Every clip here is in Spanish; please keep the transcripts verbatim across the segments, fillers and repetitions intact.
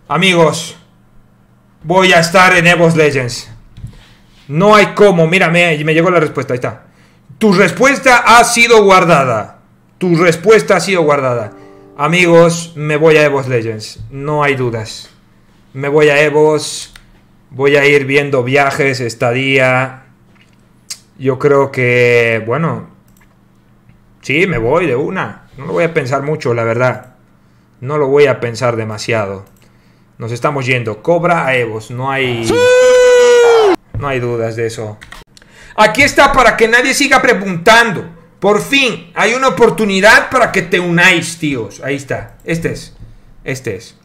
Amigos, voy a estar en Evo Legends. No hay cómo. Mira, me, me llegó la respuesta. Ahí está. Tu respuesta ha sido guardada. Tu respuesta ha sido guardada. Amigos, me voy a Evo Legends. No hay dudas. Me voy a Evos. Voy a ir viendo viajes, estadía. Yo creo que, bueno, sí, me voy de una. No lo voy a pensar mucho, la verdad. No lo voy a pensar demasiado. Nos estamos yendo. Cobra a Evos. No hay... No hay dudas de eso. Aquí está para que nadie siga preguntando. Por fin, hay una oportunidad para que te unáis, tíos. Ahí está. Este es. Este es.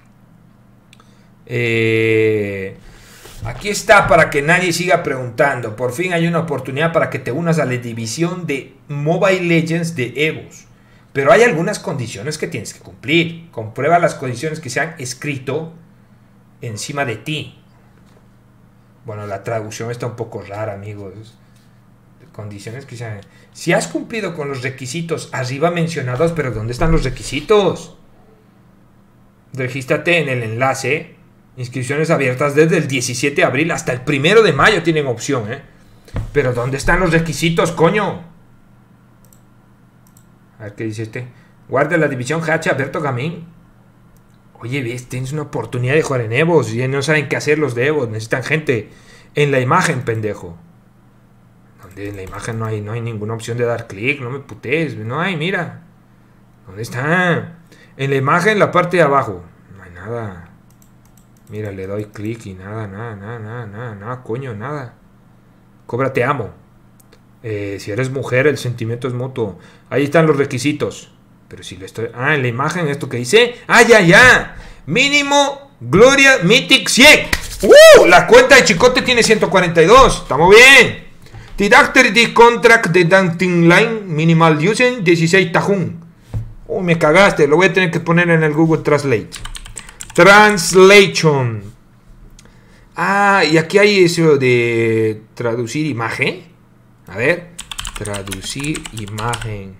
Eh... Aquí está para que nadie siga preguntando. Por fin hay una oportunidad para que te unas a la división de Mobile Legends de Evos. Pero hay algunas condiciones que tienes que cumplir. Comprueba las condiciones que se han escrito encima de ti. Bueno, la traducción está un poco rara, amigos. Condiciones que se han... Si has cumplido con los requisitos arriba mencionados, pero ¿dónde están los requisitos? Regístrate en el enlace. Inscripciones abiertas desde el diecisiete de abril hasta el primero de mayo tienen opción, ¿eh? Pero ¿dónde están los requisitos, coño? A ver qué dice este. Guarda la división H Alberto Gamín. Oye, ves, tienes una oportunidad de jugar en Evos y no saben qué hacer los de Evos. Necesitan gente en la imagen, pendejo. Donde en la imagen no hay, no hay ninguna opción de dar clic. No me putees. No hay, mira. ¿Dónde está? En la imagen, la parte de abajo. No hay nada. Mira, le doy clic y nada, nada, nada, nada, nada, nada, coño, nada. Cobra, te amo. Eh, si eres mujer, el sentimiento es mutuo. Ahí están los requisitos. Pero si le estoy... Ah, en la imagen, esto que dice... ¡Ah, ya, ya! Mínimo, Gloria, Mythic cien. ¡Uh! La cuenta de Chicote tiene ciento cuarenta y dos. ¡Estamos bien! Director de Contract de Dancing Line Minimal Using dieciséis Tajún. ¡Uh, me cagaste! Lo voy a tener que poner en el Google Translate. Translation. Ah, y aquí hay eso de traducir imagen. A ver. Traducir imagen.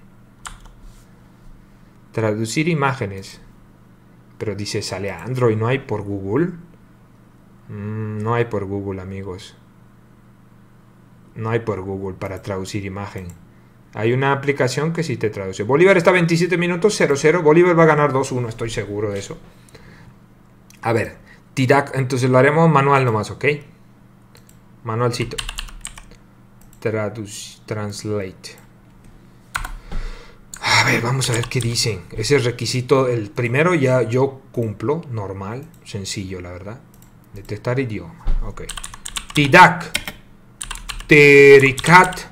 Traducir imágenes. Pero dice, sale a Android. ¿No hay por Google? Mm, no hay por Google, amigos. No hay por Google para traducir imagen. Hay una aplicación que sí te traduce. Bolívar está veintisiete minutos, cero cero. Bolívar va a ganar dos uno, estoy seguro de eso. A ver, Tidac, entonces lo haremos manual nomás, ¿ok? Manualcito. Traduce, translate. A ver, vamos a ver qué dicen. Ese requisito, el primero ya yo cumplo, normal, sencillo, la verdad. Detectar idioma, ok. Tidac. Tericat.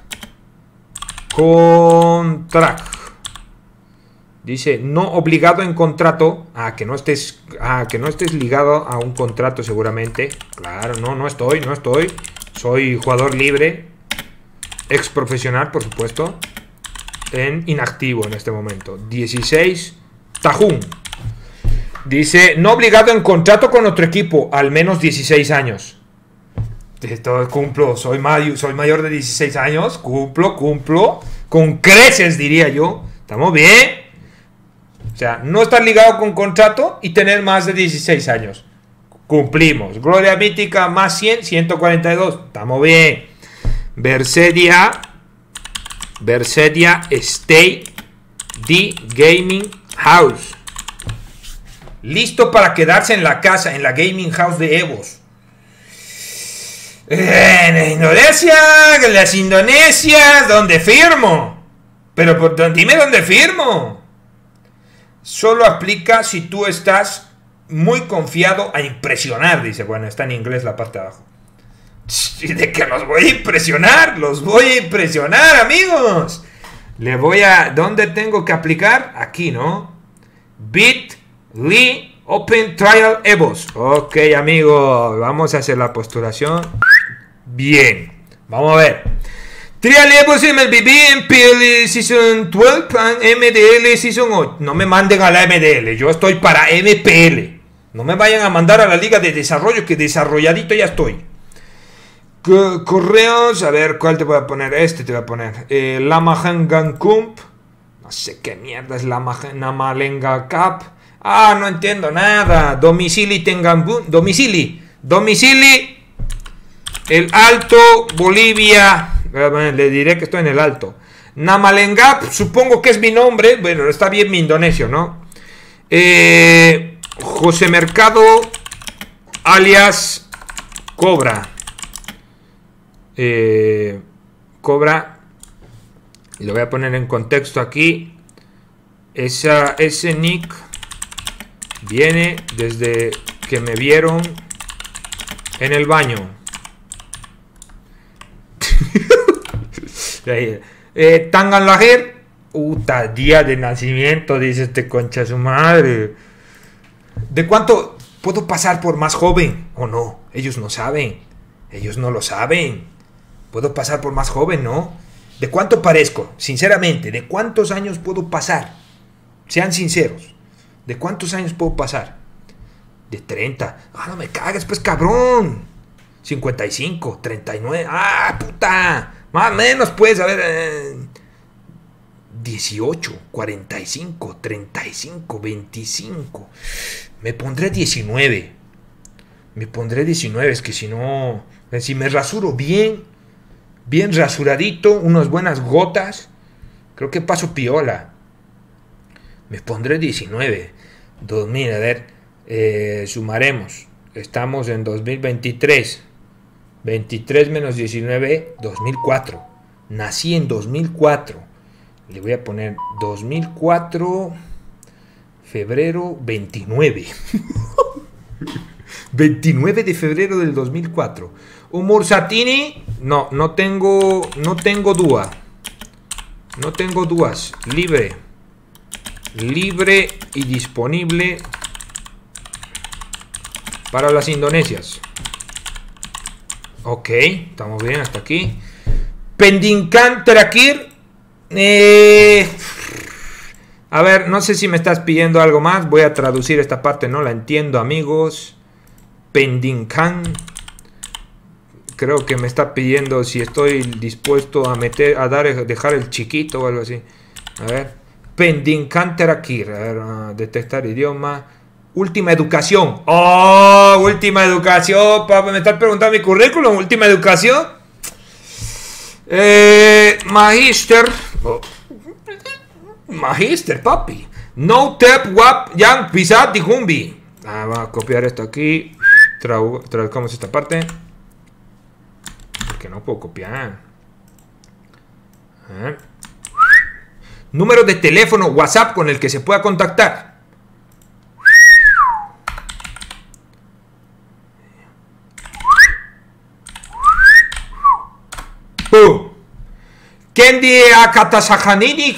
Contract. Dice, no obligado en contrato. Ah, que no estés. Ah, que no estés ligado a un contrato seguramente. Claro, no, no estoy, no estoy. Soy jugador libre. Ex profesional, por supuesto. En inactivo en este momento. dieciséis. Tajún. Dice, no obligado en contrato con otro equipo. Al menos dieciséis años. Esto cumplo. Soy, mayor, soy mayor de dieciséis años. Cumplo, cumplo. Con creces, diría yo. Estamos bien. O sea, no estar ligado con contrato y tener más de dieciséis años. Cumplimos. Gloria mítica más cien, ciento cuarenta y dos. Estamos bien. Versedia. Versedia Stay The Gaming House. Listo para quedarse en la casa, en la Gaming House de Evos. En Indonesia, las Indonesias, ¿dónde firmo? Pero por, dime dónde firmo. Solo aplica si tú estás muy confiado a impresionar, dice. Bueno, está en inglés la parte de abajo. ¿De que los voy a impresionar? Los voy a impresionar, amigos. Le voy a... ¿Dónde tengo que aplicar? Aquí, ¿no? Bit.ly Open Trial Evos. Ok, amigos. Vamos a hacer la postulación. Bien. Vamos a ver. Trial Evos M L B B, M P L Season doce and M D L Season ocho. No me manden a la M D L. Yo estoy para M P L. No me vayan a mandar a la liga de desarrollo, que desarrolladito ya estoy. Correos, a ver, ¿cuál te voy a poner? Este te voy a poner. Eh, Lamahangan Kump. No sé qué mierda es Lamalenga Cup. Ah, no entiendo nada. Domicili Tengambú. Domicili. Domicili. El Alto, Bolivia. Le diré que estoy en el Alto. Namalengap, supongo que es mi nombre. Bueno, está bien mi indonesio, ¿no? Eh, José Mercado, alias Cobra. Eh, Cobra. Lo voy a poner en contexto aquí. Esa, ese nick viene desde que me vieron en el baño. eh, Tanganlager. Puta, día de nacimiento, dice este concha su madre. ¿De cuánto puedo pasar por más joven o no? Ellos no saben. Ellos no lo saben. Puedo pasar por más joven, ¿no? ¿De cuánto parezco? Sinceramente, ¿de cuántos años puedo pasar? Sean sinceros. ¿De cuántos años puedo pasar? De treinta. Ah, no me cagues, pues, cabrón. cincuenta y cinco, treinta y nueve. Ah, puta. Más o menos, pues, a ver. Eh, dieciocho, cuarenta y cinco, treinta y cinco, veinticinco. Me pondré diecinueve. Me pondré diecinueve. Es que si no. Si me rasuro bien. Bien rasuradito. Unas buenas gotas. Creo que paso piola. Me pondré diecinueve. dos mil, a ver. Eh, sumaremos. Estamos en dos mil veintitrés. veintitrés menos diecinueve. dos mil cuatro. Nací en dos mil cuatro. Le voy a poner dos mil cuatro. Febrero veintinueve. veintinueve de febrero del dos mil cuatro. Humor Satini. No, no tengo. No tengo duda. No tengo dudas. Libre. Libre y disponible para las Indonesias. Ok, estamos bien hasta aquí. Pendinkan Terakir. Eh, a ver, no sé si me estás pidiendo algo más. Voy a traducir esta parte, no la entiendo, amigos. Pendinkan. Creo que me está pidiendo si estoy dispuesto a meter, a dar, dejar el chiquito o algo así. A ver. Pendinkan Terakir. A ver, uh, detectar idioma. Última educación. Oh, última educación, papá. Me estás preguntando mi currículum. Última educación. Eh, Magister. Oh. Magister, papi. No tep wap yang pisat dijumbi. Ah, va a copiar esto aquí. Trau Traduzcamos esta parte. Porque no puedo copiar. A ver. Número de teléfono WhatsApp con el que se pueda contactar. ¡Pum! Kendi Akatasahanini.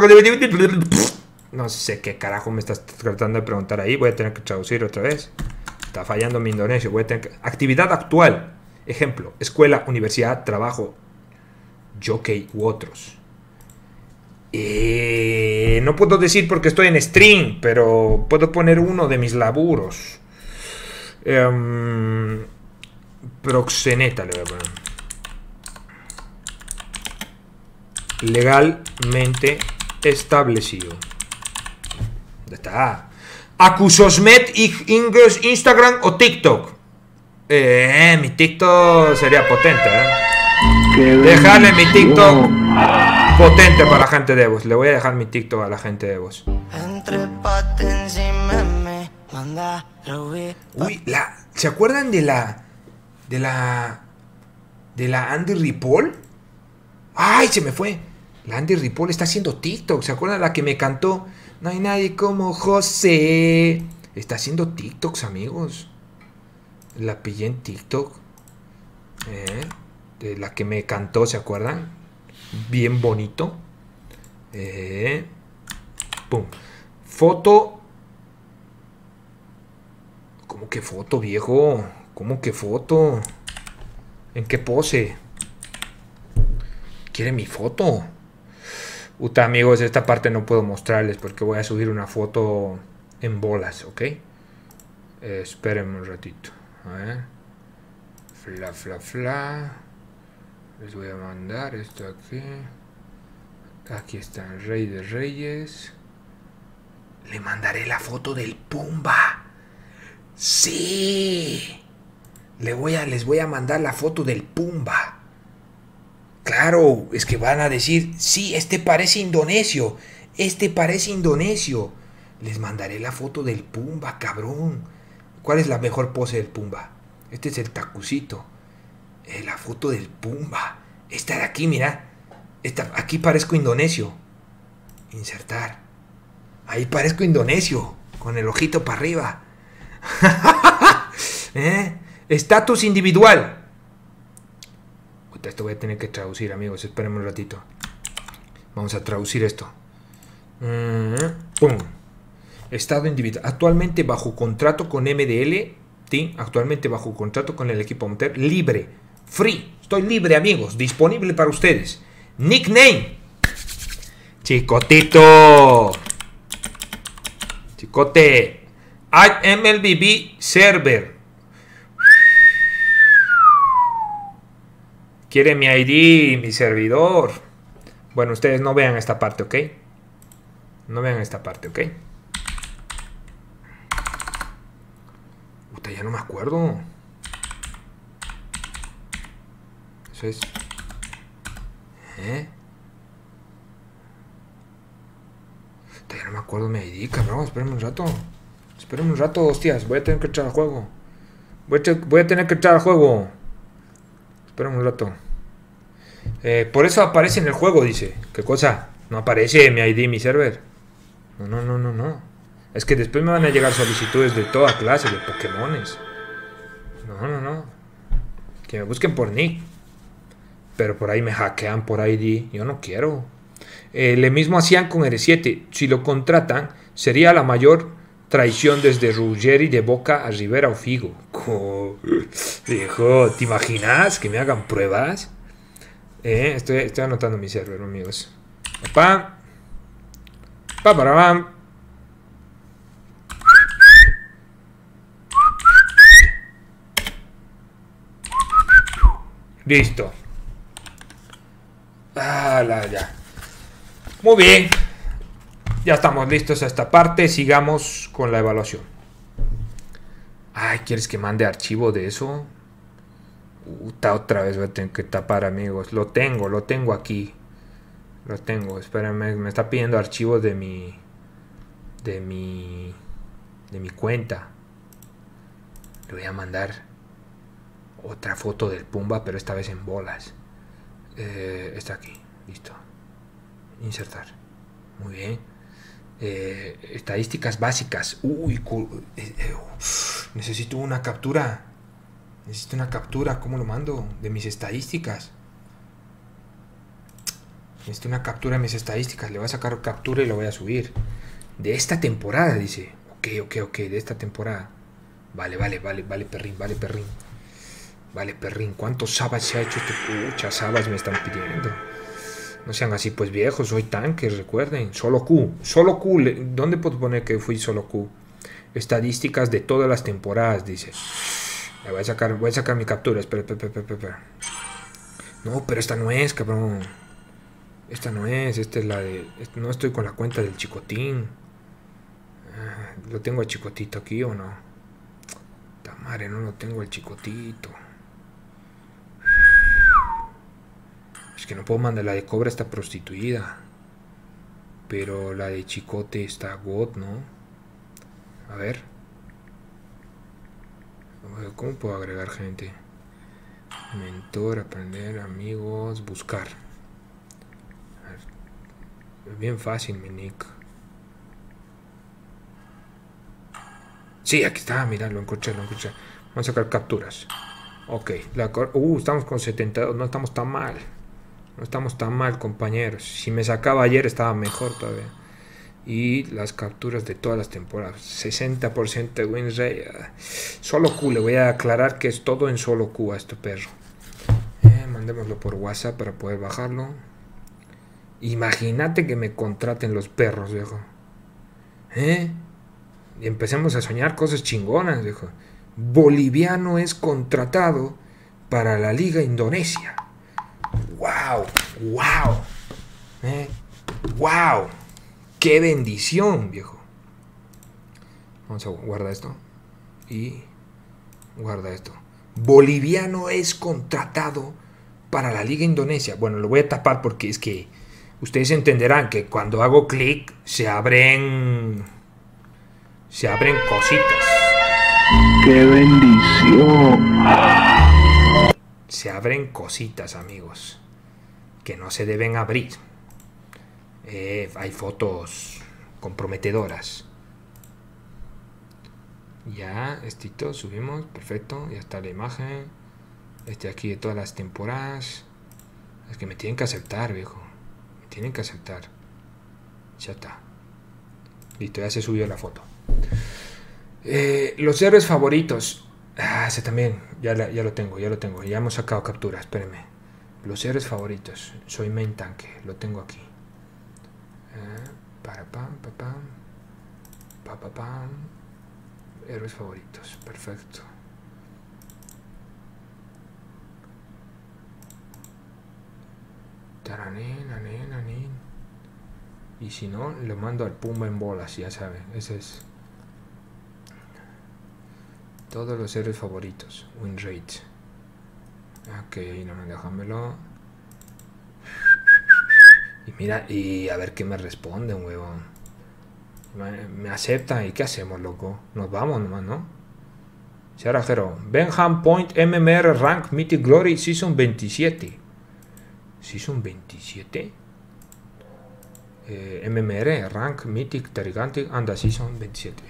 No sé qué carajo me estás tratando de preguntar ahí. Voy a tener que traducir otra vez. Está fallando mi indonesio. Voy a tener que... Actividad actual. Ejemplo. Escuela, universidad, trabajo, jockey u otros. Eh, no puedo decir porque estoy en stream, pero puedo poner uno de mis laburos. Um, proxeneta le voy a poner. Legalmente establecido. Ya está. Acusosmet, Ingres, Instagram o TikTok. Eh, mi TikTok sería potente, ¿eh? Dejarle mi TikTok potente para la gente de vos. Le voy a dejar mi TikTok a la gente de vos. Uy, la, ¿se acuerdan de la de la de la Andy Ripoll? Ay, se me fue. La Andy Ripoll está haciendo TikTok. ¿Se acuerdan la que me cantó? No hay nadie como José. Está haciendo TikToks, amigos. La pillé en TikTok. Eh, de la que me cantó, ¿se acuerdan? Bien bonito. Eh, pum. Foto. ¿Cómo que foto, viejo? ¿Cómo que foto? ¿En qué pose? ¿Quiere mi foto? Uta, amigos, esta parte no puedo mostrarles porque voy a subir una foto en bolas, ¿ok? Eh, espérenme un ratito. A ver. Fla, fla, fla. Les voy a mandar esto aquí. Aquí está el Rey de Reyes. Le mandaré la foto del Pumba. Sí. Le voy a, les voy a mandar la foto del Pumba. Claro, es que van a decir, sí, este parece indonesio. Este parece indonesio. Les mandaré la foto del Pumba, cabrón. ¿Cuál es la mejor pose del Pumba? Este es el tacucito. Eh, la foto del Pumba. Esta de aquí, mira. Esta, aquí parezco indonesio. Insertar. Ahí parezco indonesio. Con el ojito para arriba. ¿Eh? Estatus individual. Puta, esto voy a tener que traducir, amigos. Espérenme un ratito. Vamos a traducir esto. Mm, pum. Estado individual. Actualmente bajo contrato con M D L. ¿Sí? Actualmente bajo contrato con el equipo amateur. Libre. Free. Estoy libre, amigos. Disponible para ustedes. Nickname. Chicotito. Chicote. M L B B Server. Quiere mi I D, mi servidor. Bueno, ustedes no vean esta parte, ¿ok? No vean esta parte, ¿ok? Puta, ya no me acuerdo. Eso es... ¿Eh? Puta, ya no me acuerdo mi I D, cabrón. Espérenme un rato. Espérenme un rato, hostias. Voy a tener que echar al juego. Voy a, voy a tener que echar al juego. Espérenme un rato. Eh, por eso aparece en el juego, dice. ¿Qué cosa? No aparece mi I D, mi server. No, no, no, no, no. Es que después me van a llegar solicitudes de toda clase de Pokémones. No, no, no. Que me busquen por nick. Pero por ahí me hackean por I D. Yo no quiero. Eh, lo mismo hacían con R siete. Si lo contratan, sería la mayor traición desde Ruggeri de Boca a Rivera o Figo. Oh, viejo, ¿te imaginas que me hagan pruebas? Eh, estoy, estoy anotando mi server, amigos. Papá. Paparabam. Listo. Ah, la, ya. Muy bien. Ya estamos listos a esta parte. Sigamos con la evaluación. Ay, ¿quieres que mande archivo de eso? Puta, otra vez voy a tener que tapar, amigos. Lo tengo, lo tengo aquí. Lo tengo, espérenme. Me está pidiendo archivos de mi... De mi... De mi cuenta. Le voy a mandar otra foto del Pumba, pero esta vez en bolas. Eh, está aquí, listo. Insertar. Muy bien. Eh, estadísticas básicas. Uy, eh, eh, necesito una captura. Necesito una captura. ¿Cómo lo mando? De mis estadísticas. Necesito una captura de mis estadísticas. Le voy a sacar captura y lo voy a subir. De esta temporada, dice. Ok, ok, ok. De esta temporada. Vale, vale, vale, vale, perrín, vale, perrín. Vale, perrín. ¿Cuántos sabas se ha hecho este? Muchas sabas me están pidiendo. No sean así, pues viejos. Soy tanque, recuerden. Solo Q. Solo Q. ¿Dónde puedo poner que fui solo Q? Estadísticas de todas las temporadas, dice. Voy a sacar, voy a sacar mi captura. Espera, espera, espera, espera. No, pero esta no es, cabrón. Esta no es. Esta es la de... No estoy con la cuenta del Chicotín. Ah, ¿lo tengo el Chicotito aquí o no? Tamare, no lo tengo el Chicotito. Es que no puedo mandar. La de Cobra está prostituida. Pero la de Chicote está God, ¿no? A ver. ¿Cómo puedo agregar gente? Mentor, aprender, amigos, buscar. A ver. Es bien fácil mi nick. Sí, aquí está, mira, lo encontré, lo encontré. Vamos a sacar capturas. Ok, la, uh, estamos con setenta y dos, no estamos tan mal. No estamos tan mal, compañeros. Si me sacaba ayer estaba mejor todavía. Y las capturas de todas las temporadas. sesenta por ciento de win rate. Solo Q. Le voy a aclarar que es todo en solo Q a este perro. Eh, mandémoslo por WhatsApp para poder bajarlo. Imagínate que me contraten los perros, viejo. ¿Eh? Y empecemos a soñar cosas chingonas, viejo. Boliviano es contratado para la Liga Indonesia. ¡Wow! ¡Wow! ¿Eh? ¡Wow! ¡Qué bendición, viejo! Vamos a guardar esto. Y guarda esto. Boliviano es contratado para la Liga Indonesia. Bueno, lo voy a tapar porque es que ustedes entenderán que cuando hago clic se abren se abren cositas. ¡Qué bendición! Se abren cositas, amigos, que no se deben abrir. Eh, hay fotos comprometedoras. Ya, estito, subimos, perfecto, ya está la imagen. Este aquí de todas las temporadas. Es que me tienen que aceptar, viejo. Me tienen que aceptar. Ya está. Listo, ya se subió la foto. Eh, los héroes favoritos. Ah, ese también. Ya, la, ya lo tengo, ya lo tengo. Ya hemos sacado captura, espérenme. Los héroes favoritos. Soy main tanque. Lo tengo aquí. Eh, para pam, pa pam. Pa pa pam. Héroes favoritos. Perfecto. Taranín, anín, anín. Y si no, lo mando al Pumba en bolas, ya saben. Ese es. Todos los héroes favoritos. Win rate. Ok, no me déjamelo. Y mira, y a ver qué me responden, huevón. Me, me aceptan. ¿Y qué hacemos, loco? Nos vamos nomás, ¿no? Sarajero. Benham Point M M R Rank Mythic Glory Season veintisiete. Season veintisiete. Eh, M M R Rank Mythic Terrigantic anda Season veintisiete.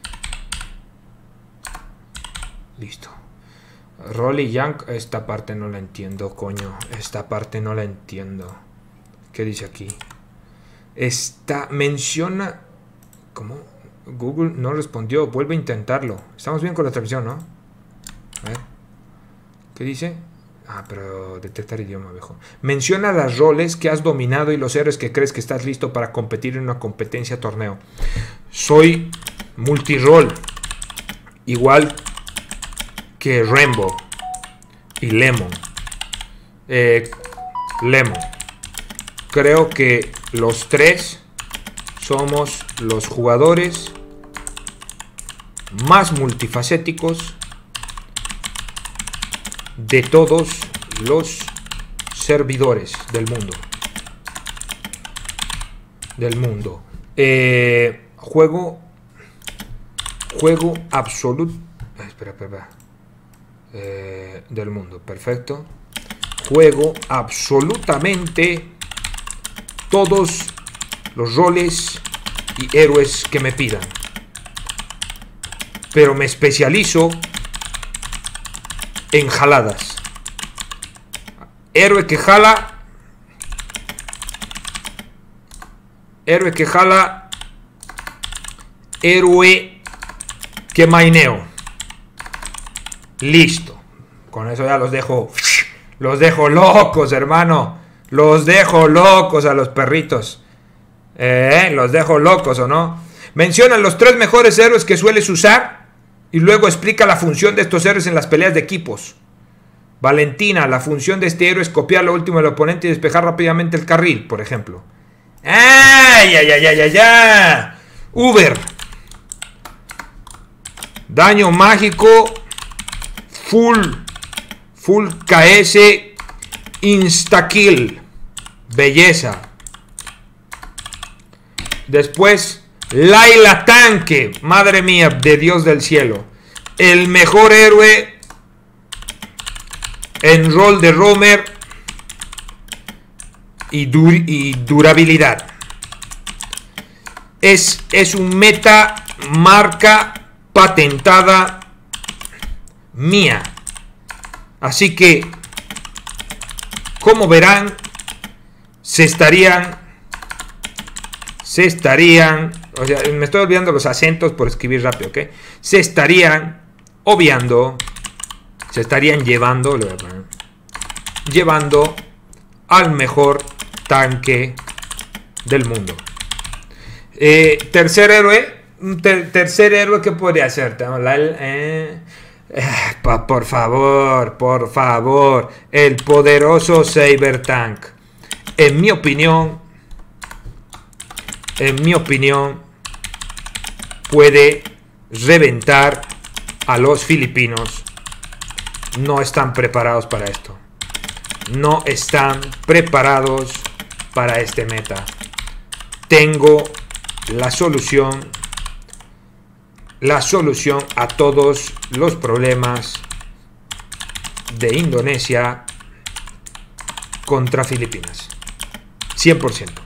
Listo. Rolly Young, esta parte no la entiendo, coño. Esta parte no la entiendo. ¿Qué dice aquí? Esta menciona. ¿Cómo? Google no respondió. Vuelve a intentarlo. Estamos bien con la transmisión, ¿no? A ver. ¿Qué dice? Ah, pero detectar idioma, viejo. Menciona las roles que has dominado y los héroes que crees que estás listo para competir en una competencia torneo. Soy multirol. Igual que Rainbow y Lemon. Eh, Lemon. Creo que los tres somos los jugadores más multifacéticos de todos los servidores del mundo. Del mundo. Eh, juego. Juego absoluto. Espera, espera, espera. Eh, del mundo. Perfecto. Juego absolutamente todos los roles y héroes que me pidan. Pero me especializo en jaladas. Héroe que jala. Héroe que jala. Héroe que maineo. Listo. Con eso ya los dejo. Los dejo locos, hermano. Los dejo locos a los perritos. Eh, los dejo locos, ¿o no? Menciona los tres mejores héroes que sueles usar y luego explica la función de estos héroes en las peleas de equipos. Valentina, la función de este héroe es copiar lo último del oponente y despejar rápidamente el carril, por ejemplo. ¡Ay, ay, ay, ay, ay, ay! Uber. Daño mágico. Full. Full K S. Insta-kill. Belleza. Después, Laila Tanque. Madre mía, de Dios del cielo. El mejor héroe en rol de roamer y, dur y durabilidad. Es, es un meta marca patentada mía. Así que, como verán, se estarían, se estarían, o sea, me estoy olvidando los acentos por escribir rápido, ¿ok? Se estarían obviando, se estarían llevando, lo voy a poner, llevando al mejor tanque del mundo. Eh, tercer héroe, ter, tercer héroe que podría ser, la, eh, eh, pa, por favor, por favor, el poderoso Saber Tank. En mi opinión, en mi opinión, puede reventar a los filipinos. No están preparados para esto. No están preparados para este meta. Tengo la solución. La solución a todos los problemas de Indonesia contra Filipinas. cien por ciento.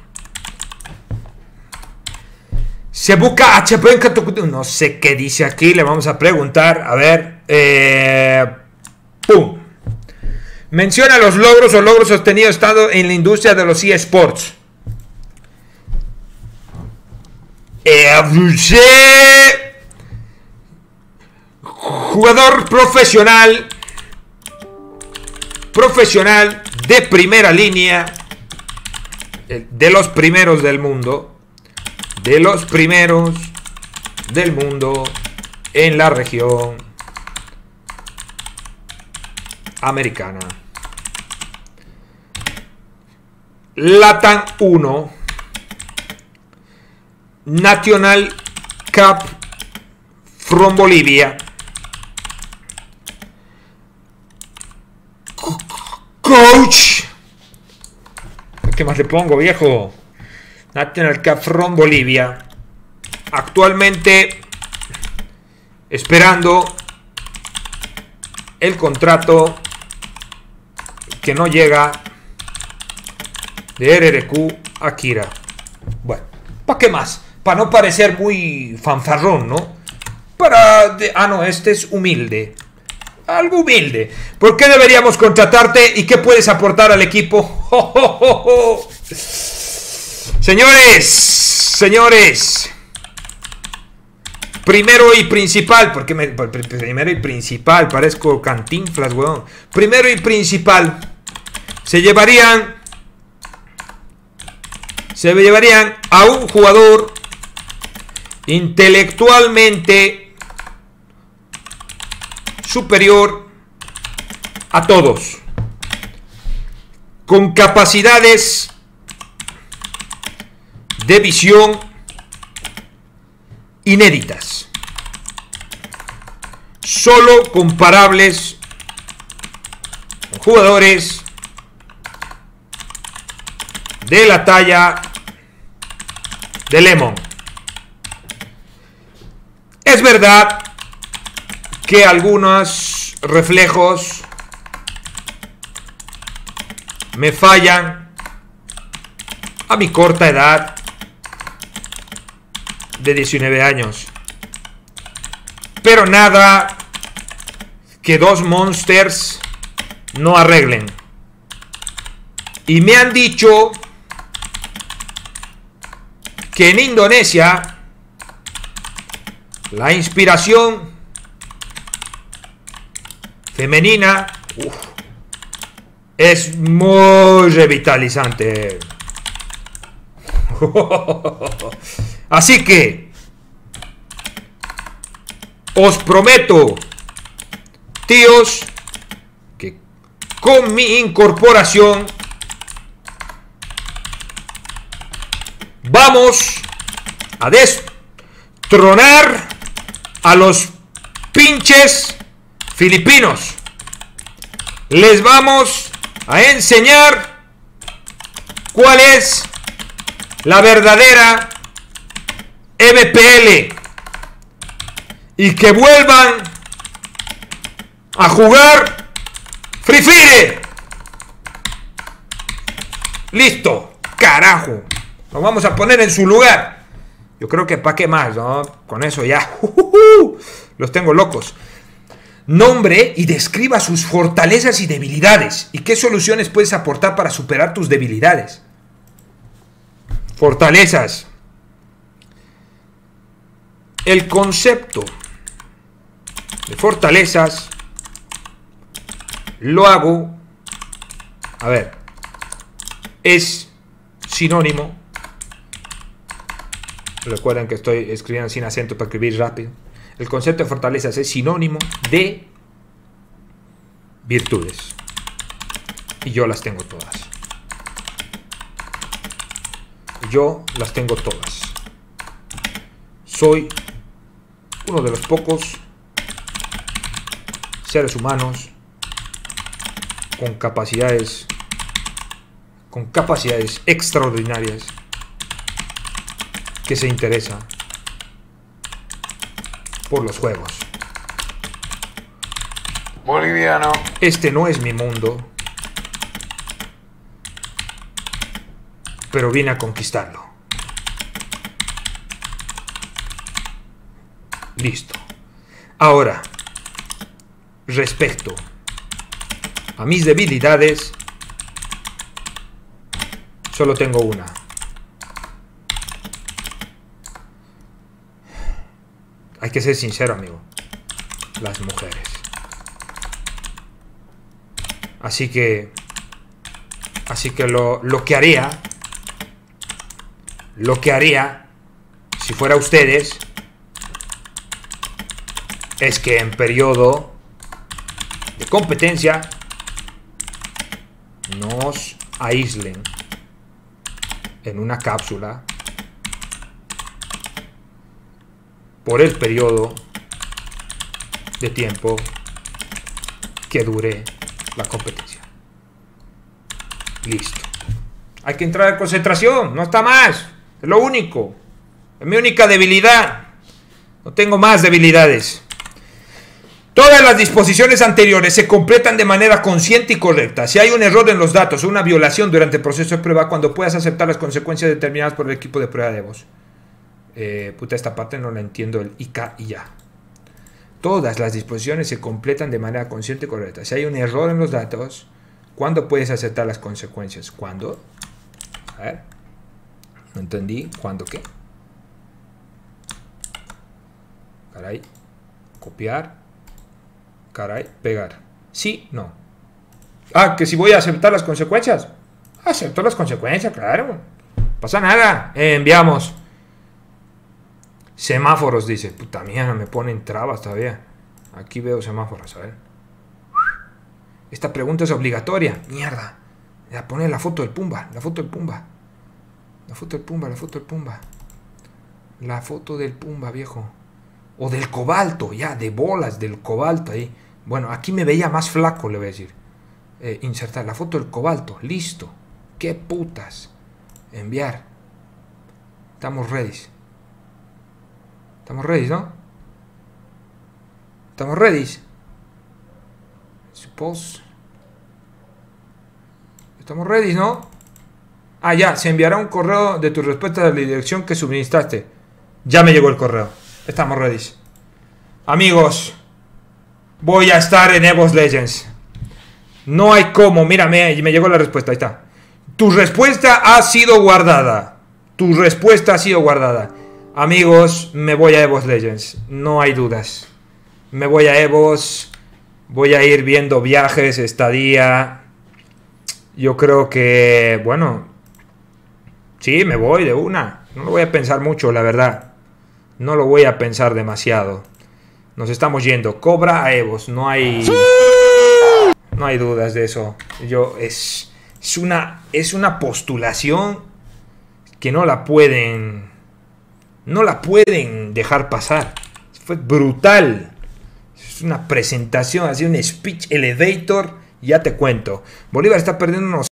Se busca H P en Catucutu. No sé qué dice aquí. Le vamos a preguntar. A ver. Eh, ¡Pum! Menciona los logros o logros obtenidos estando en la industria de los eSports. Eh, jugador profesional. Profesional de primera línea. De los primeros del mundo. De los primeros del mundo en la región americana. LATAM uno. National Cup from Bolivia. Coach. ¿Qué más le pongo, viejo? National Cup from Bolivia. Actualmente esperando el contrato que no llega de R R Q Akira. Bueno, ¿para qué más? Para no parecer muy fanfarrón, ¿no? Para... De, ah, no, este es humilde. Algo humilde. ¿Por qué deberíamos contratarte y qué puedes aportar al equipo? ¡Oh, oh, oh, oh! Señores, señores. Primero y principal, porque me, primero y principal, parezco Cantinflas, weón. Primero y principal, se llevarían, se llevarían a un jugador intelectualmente superior a todos, con capacidades de visión inéditas, solo comparables con jugadores de la talla de Lemon. Es verdad que algunos reflejos me fallan a mi corta edad de diecinueve años, pero nada que dos monsters no arreglen. Y me han dicho que en Indonesia la inspiración femenina uf, es muy revitalizante. Así que os prometo, tíos, que con mi incorporación vamos a destronar a los pinches filipinos. Les vamos a enseñar cuál es la verdadera M P L y que vuelvan a jugar Free Fire. Listo, carajo. Nos vamos a poner en su lugar. Yo creo que para qué más, ¿no? Con eso ya uh, uh, uh, los tengo locos. Nombre y describa sus fortalezas y debilidades y qué soluciones puedes aportar para superar tus debilidades. Fortalezas. El concepto de fortalezas lo hago, a ver, es sinónimo. Recuerden que estoy escribiendo sin acento para escribir rápido. El concepto de fortalezas es sinónimo de virtudes. Y yo las tengo todas. Yo las tengo todas. Soy uno de los pocos seres humanos con capacidades con capacidades extraordinarias que se interesa por los juegos. Boliviano. Este no es mi mundo, pero vine a conquistarlo. Listo. Ahora, respecto a mis debilidades, solo tengo una. Hay que ser sincero, amigo. Las mujeres. Así que... Así que lo, lo que haría... Lo que haría... Si fuera ustedes... Es que en periodo... De competencia... Nos aíslen... En una cápsula... Por el periodo... De tiempo... Que dure... La competencia. Listo. Hay que entrar en concentración. No está más. Es lo único. Es mi única debilidad. No tengo más debilidades. Todas las disposiciones anteriores se completan de manera consciente y correcta. Si hay un error en los datos o una violación durante el proceso de prueba, cuando puedas aceptar las consecuencias determinadas por el equipo de prueba de voz. Eh, puta, esta parte no la entiendo. El I K y ya. Todas las disposiciones se completan de manera consciente y correcta. Si hay un error en los datos, ¿cuándo puedes aceptar las consecuencias? ¿Cuándo? A ver. No entendí. ¿Cuándo qué? Caray. Copiar. Caray. Pegar. Sí, no. Ah, que si voy a aceptar las consecuencias. Acepto las consecuencias, claro. No pasa nada. Eh, enviamos. Semáforos, dice. Puta mierda, me ponen trabas todavía. Aquí veo semáforos, a ver. Esta pregunta es obligatoria. Mierda. Ya pone la foto del Pumba. La foto del Pumba. La foto del Pumba, la foto del Pumba. La foto del Pumba, viejo. O del cobalto, ya, de bolas del cobalto ahí. Bueno, aquí me veía más flaco, le voy a decir. Eh, insertar la foto del cobalto. Listo. Qué putas. Enviar. Estamos ready. Estamos ready, ¿no? Estamos ready. Suppose. Estamos ready, ¿no? Ah, ya. Se enviará un correo de tu respuesta de la dirección que suministraste. Ya me llegó el correo. Estamos ready. Amigos, voy a estar en Evo's Legends. No hay cómo. Mírame, me llegó la respuesta. Ahí está. Tu respuesta ha sido guardada. Tu respuesta ha sido guardada. Amigos, me voy a Evo's Legends. No hay dudas. Me voy a Evo's. Voy a ir viendo viajes, estadía. Yo creo que, bueno, sí, me voy de una. No lo voy a pensar mucho, la verdad. No lo voy a pensar demasiado. Nos estamos yendo. Cobra a Evo's. No hay... ¡Sí! No hay dudas de eso. Yo, es, es una, es una postulación que no la pueden... No la pueden dejar pasar. Fue brutal. Es una presentación, así un speech elevator. Ya te cuento. Bolívar está perdiendo unos